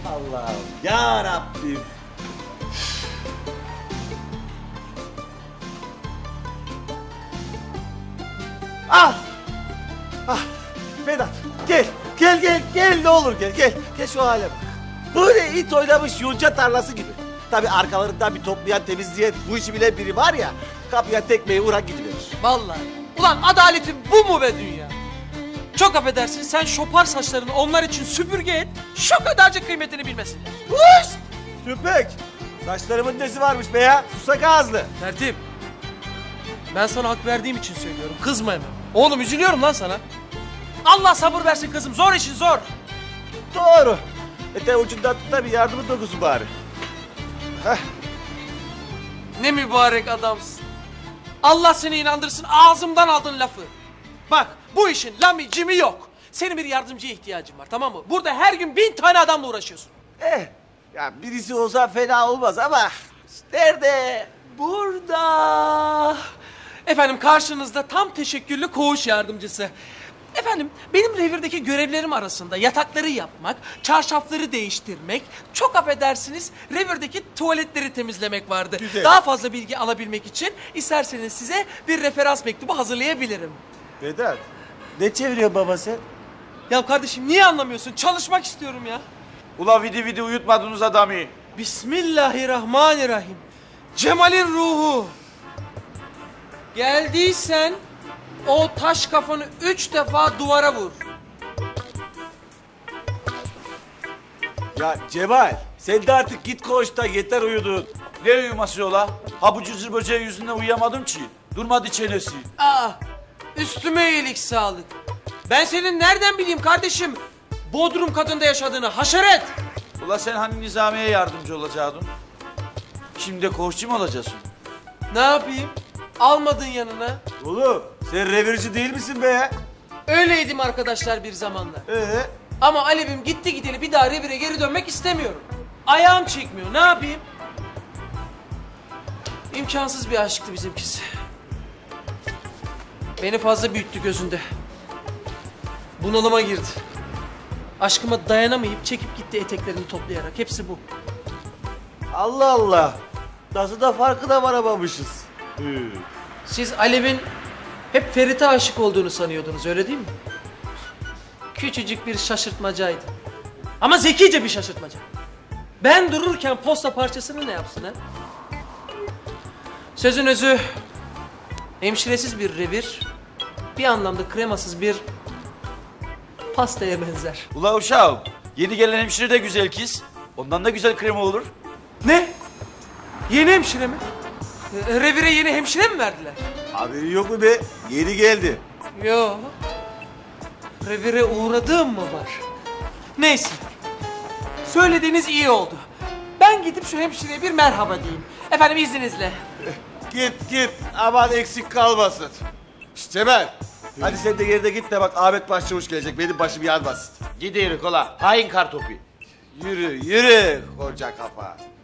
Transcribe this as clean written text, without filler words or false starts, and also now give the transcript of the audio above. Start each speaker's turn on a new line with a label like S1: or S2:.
S1: Allah'ım ya Rabbim. Ah! Ah! Vedat gel. Gel ne olur gel. Gel şu hale bak. Böyle it oynamış yonca tarlası gibi. Tabii arkalarından bir toplayan temizleyen bu işi bilen biri var ya, kapıya tekmeyi vuran gidiverir.
S2: Vallahi. Ulan adaletin bu mu be dünya? Çok affedersin, sen şopar saçlarını onlar için süpürge et, şu kadarcık kıymetini bilmesinler.
S1: Uş! Köpek! Saçlarımın nesi varmış be ya? Susak ağızlı.
S2: Tertip. Ben sana hak verdiğim için söylüyorum, kızma hemen. Oğlum üzülüyorum lan sana. Allah sabır versin kızım, zor işin zor.
S1: Doğru. Ete ucundan tut da bir yardımın dokusu bari. Heh.
S2: Ne mübarek adamsın. Allah seni inandırsın, ağzımdan aldın lafı. Bak, bu işin lami cimi yok. Senin bir yardımcıya ihtiyacın var, tamam mı? Burada her gün 1000 tane adamla uğraşıyorsun.
S1: Ya birisi olsa fena olmaz ama nerede?
S2: Burada. Efendim karşınızda tam teşekküllü koğuş yardımcısı. Efendim benim revirdeki görevlerim arasında yatakları yapmak, çarşafları değiştirmek, çok affedersiniz revirdeki tuvaletleri temizlemek vardı.
S1: Güzel.
S2: Daha fazla bilgi alabilmek için isterseniz size bir referans mektubu hazırlayabilirim.
S1: Vedat, ne çeviriyor baba sen?
S2: Ya kardeşim niye anlamıyorsun? Çalışmak istiyorum ya.
S3: Ula vidi uyutmadınız adamı.
S2: Bismillahirrahmanirrahim. Cemal'in ruhu. Geldiysen o taş kafanı 3 defa duvara vur.
S1: Ya Cemal, sen de artık git koğuşta yeter uyudun.
S3: Ne uyuması ola? Ha bu cızır böceği yüzünden uyuyamadım ki. Durmadı çenesi.
S2: Aa, üstüme iyilik sağlık. Ben senin nereden bileyim kardeşim? Bodrum katında yaşadığını haşeret.
S3: Ula sen hani Nizamiye yardımcı olacaktın? Şimdi de koğuşçu mu olacaksın?
S2: Ne yapayım? Almadın yanına.
S1: Oğlum, sen revirci değil misin be ya?
S2: Öyleydim arkadaşlar bir zamanlar. Ama Alev'im gitti gideli bir daha revire geri dönmek istemiyorum. Ayağım çekmiyor, ne yapayım? İmkansız bir aşktı bizimkisi. Beni fazla büyüttü gözünde. Bunalıma girdi. Aşkıma dayanamayıp çekip gitti eteklerini toplayarak. Hepsi bu.
S1: Allah Allah. Nasıl da farkına varamamışız.
S2: Siz Alev'in hep Ferit'e aşık olduğunu sanıyordunuz, öyle değil mi? Küçücük bir şaşırtmacaydı. Ama zekice bir şaşırtmaca. Ben dururken posta parçasını ne yapsın ha? Sözün özü, hemşiresiz bir revir, bir anlamda kremasız bir pastaya benzer.
S3: Ula uşağım, yeni gelen hemşire de güzel kız. Ondan da güzel krema olur.
S2: Ne? Yeni hemşire mi? Revire yeni hemşire mi verdiler?
S1: Haberi yok mu be? Yeni geldi.
S2: Yo. Revire uğradığım mı var? Neyse. Söylediğiniz iyi oldu. Ben gidip şu hemşireye bir merhaba diyeyim. Efendim izninizle.
S1: Git. Aman eksik kalmasın. Şşt Cemal. Hadi sen de yerine git de bak Ahmet Başçavuş gelecek. Benim başım yanmasın.
S3: Gidiyoruz ola. Hain kartopu.
S1: Yürü koca kafa.